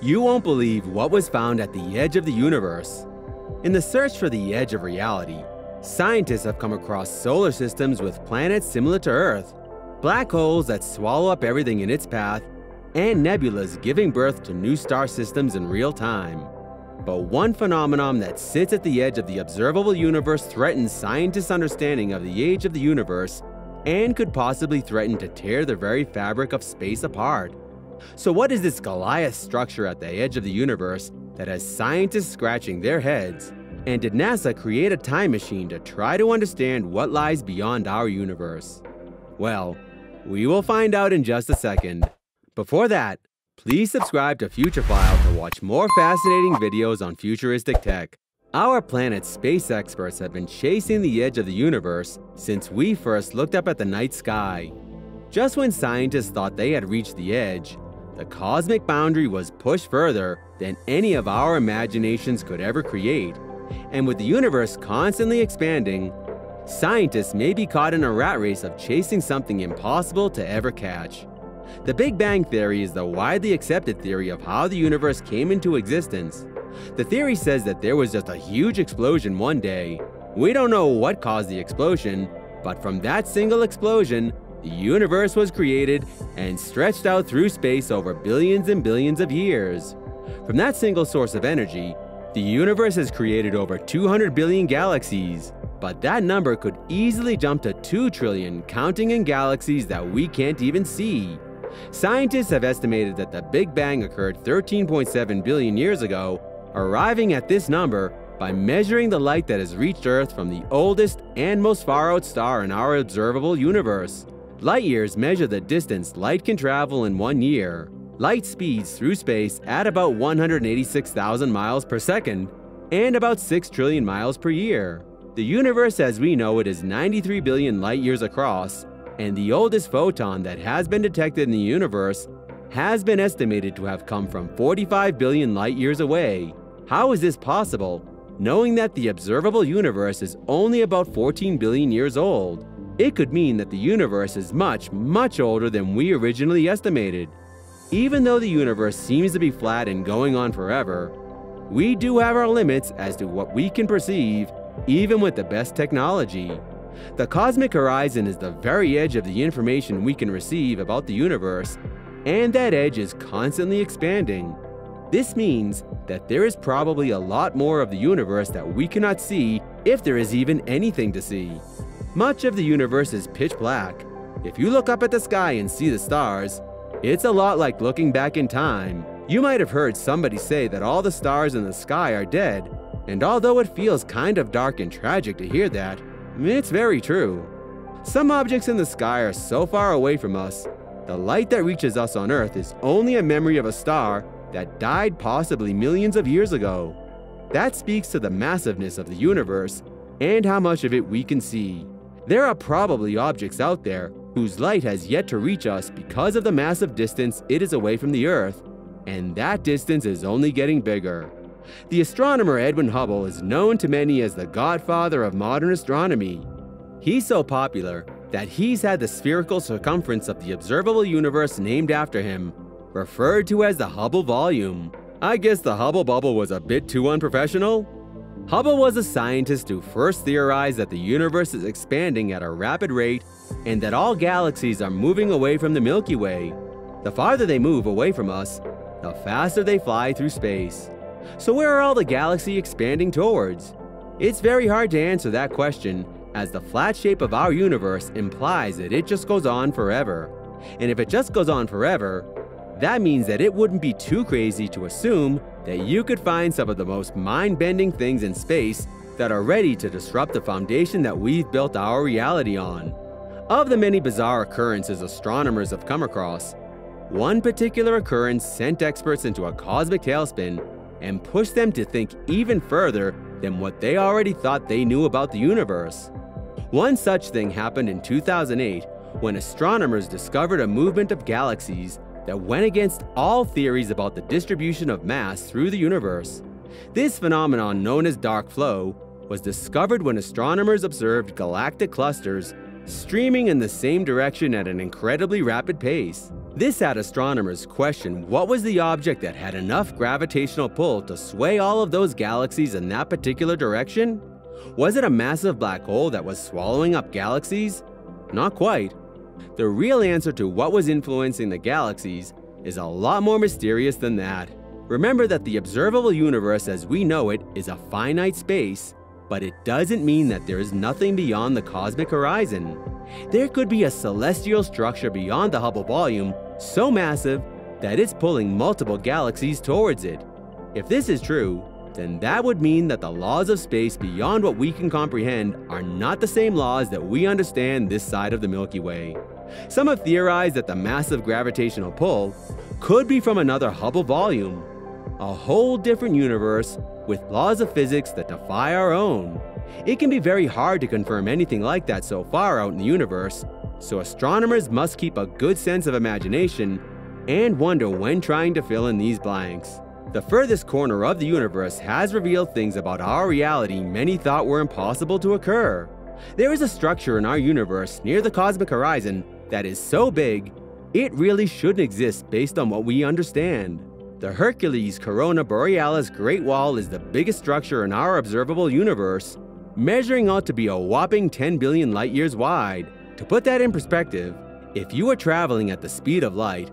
You won't believe what was found at the edge of the universe. In the search for the edge of reality, scientists have come across solar systems with planets similar to Earth, black holes that swallow up everything in its path, and nebulas giving birth to new star systems in real time. But one phenomenon that sits at the edge of the observable universe threatens scientists' understanding of the age of the universe and could possibly threaten to tear the very fabric of space apart. So what is this Goliath structure at the edge of the universe that has scientists scratching their heads? And did NASA create a time machine to try to understand what lies beyond our universe? Well, we will find out in just a second. Before that, please subscribe to Futurephile to watch more fascinating videos on futuristic tech. Our planet's space experts have been chasing the edge of the universe since we first looked up at the night sky. Just when scientists thought they had reached the edge, the cosmic boundary was pushed further than any of our imaginations could ever create. And with the universe constantly expanding, scientists may be caught in a rat race of chasing something impossible to ever catch. The Big Bang Theory is the widely accepted theory of how the universe came into existence. The theory says that there was just a huge explosion one day. We don't know what caused the explosion, but from that single explosion, the universe was created and stretched out through space over billions and billions of years. From that single source of energy, the universe has created over 200 billion galaxies, but that number could easily jump to 2 trillion, counting in galaxies that we can't even see. Scientists have estimated that the Big Bang occurred 13.7 billion years ago, arriving at this number by measuring the light that has reached Earth from the oldest and most far-out star in our observable universe. Light years measure the distance light can travel in 1 year. Light speeds through space at about 186,000 miles per second and about 6 trillion miles per year. The universe as we know it is 93 billion light years across, and the oldest photon that has been detected in the universe has been estimated to have come from 45 billion light years away. How is this possible, knowing that the observable universe is only about 14 billion years old? It could mean that the universe is much, much older than we originally estimated. Even though the universe seems to be flat and going on forever, we do have our limits as to what we can perceive, even with the best technology. The cosmic horizon is the very edge of the information we can receive about the universe, and that edge is constantly expanding. This means that there is probably a lot more of the universe that we cannot see, if there is even anything to see. Much of the universe is pitch black. If you look up at the sky and see the stars, it's a lot like looking back in time. You might have heard somebody say that all the stars in the sky are dead, and although it feels kind of dark and tragic to hear that, it's very true. Some objects in the sky are so far away from us, the light that reaches us on Earth is only a memory of a star that died possibly millions of years ago. That speaks to the massiveness of the universe and how much of it we can see. There are probably objects out there whose light has yet to reach us because of the massive distance it is away from the Earth, and that distance is only getting bigger. The astronomer Edwin Hubble is known to many as the godfather of modern astronomy. He's so popular that he's had the spherical circumference of the observable universe named after him, referred to as the Hubble volume. I guess the Hubble bubble was a bit too unprofessional? Hubble was a scientist who first theorized that the universe is expanding at a rapid rate and that all galaxies are moving away from the Milky Way. The farther they move away from us, the faster they fly through space. So where are all the galaxies expanding towards? It's very hard to answer that question, as the flat shape of our universe implies that it just goes on forever. And if it just goes on forever, that means that it wouldn't be too crazy to assume that you could find some of the most mind-bending things in space that are ready to disrupt the foundation that we've built our reality on. Of the many bizarre occurrences astronomers have come across, one particular occurrence sent experts into a cosmic tailspin and pushed them to think even further than what they already thought they knew about the universe. One such thing happened in 2008 when astronomers discovered a movement of galaxies that went against all theories about the distribution of mass through the universe. This phenomenon, known as dark flow, was discovered when astronomers observed galactic clusters streaming in the same direction at an incredibly rapid pace. This had astronomers question what was the object that had enough gravitational pull to sway all of those galaxies in that particular direction? Was it a massive black hole that was swallowing up galaxies? Not quite. The real answer to what was influencing the galaxies is a lot more mysterious than that. Remember that the observable universe as we know it is a finite space, but it doesn't mean that there is nothing beyond the cosmic horizon. There could be a celestial structure beyond the Hubble volume so massive that it's pulling multiple galaxies towards it. If this is true, then that would mean that the laws of space beyond what we can comprehend are not the same laws that we understand this side of the Milky Way. Some have theorized that the massive gravitational pull could be from another Hubble volume, a whole different universe with laws of physics that defy our own. It can be very hard to confirm anything like that so far out in the universe, so astronomers must keep a good sense of imagination and wonder when trying to fill in these blanks. The furthest corner of the universe has revealed things about our reality many thought were impossible to occur. There is a structure in our universe near the cosmic horizon that is so big, it really shouldn't exist based on what we understand. The HERCULES-CORONA Borealis Great Wall is the biggest structure in our observable universe, measuring out to be a whopping 10 billion light-years wide. To put that in perspective, if you were traveling at the speed of light,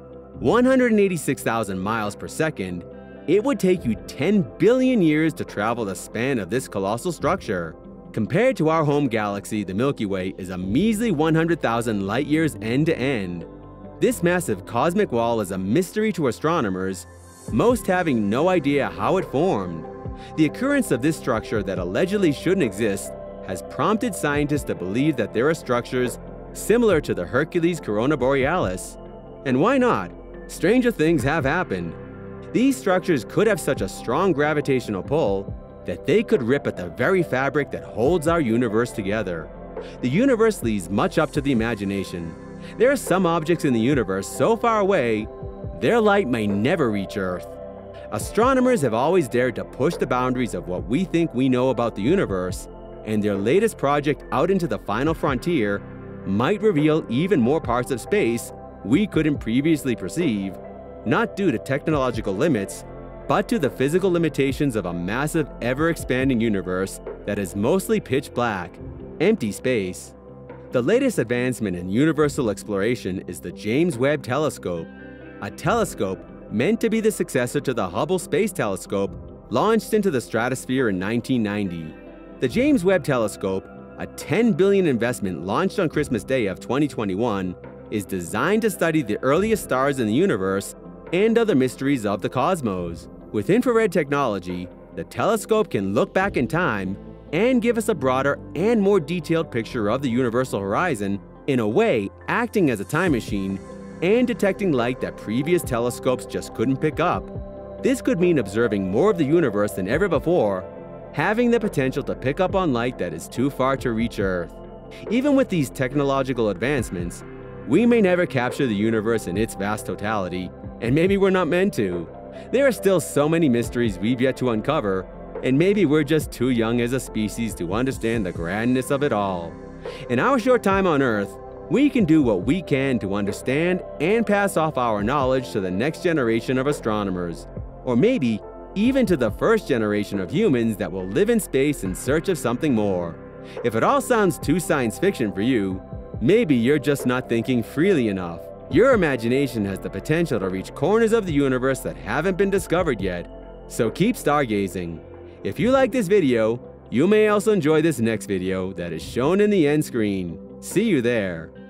186,000 miles per second, it would take you 10 billion years to travel the span of this colossal structure. Compared to our home galaxy, the Milky Way is a measly 100,000 light-years end to end. This massive cosmic wall is a mystery to astronomers, most having no idea how it formed. The occurrence of this structure that allegedly shouldn't exist has prompted scientists to believe that there are structures similar to the HERCULES-CORONA Borealis. And why not? Stranger things have happened. These structures could have such a strong gravitational pull that they could rip at the very fabric that holds our universe together. The universe leaves much up to the imagination. There are some objects in the universe so far away, their light may never reach Earth. Astronomers have always dared to push the boundaries of what we think we know about the universe, and their latest project out into the final frontier might reveal even more parts of space we couldn't previously perceive, not due to technological limits, but to the physical limitations of a massive, ever-expanding universe that is mostly pitch black, empty space. The latest advancement in universal exploration is the James Webb Telescope, a telescope meant to be the successor to the Hubble Space Telescope launched into the stratosphere in 1990. The James Webb Telescope, a $10 billion investment launched on Christmas Day of 2021, is designed to study the earliest stars in the universe and other mysteries of the cosmos. With infrared technology, the telescope can look back in time and give us a broader and more detailed picture of the universal horizon, in a way acting as a time machine and detecting light that previous telescopes just couldn't pick up. This could mean observing more of the universe than ever before, having the potential to pick up on light that is too far to reach Earth. Even with these technological advancements, we may never capture the universe in its vast totality, and maybe we're not meant to. There are still so many mysteries we've yet to uncover, and maybe we're just too young as a species to understand the grandness of it all. In our short time on Earth, we can do what we can to understand and pass off our knowledge to the next generation of astronomers, or maybe even to the first generation of humans that will live in space in search of something more. If it all sounds too science fiction for you, maybe you're just not thinking freely enough. Your imagination has the potential to reach corners of the universe that haven't been discovered yet, so keep stargazing. If you like this video, you may also enjoy this next video that is shown in the end screen. See you there.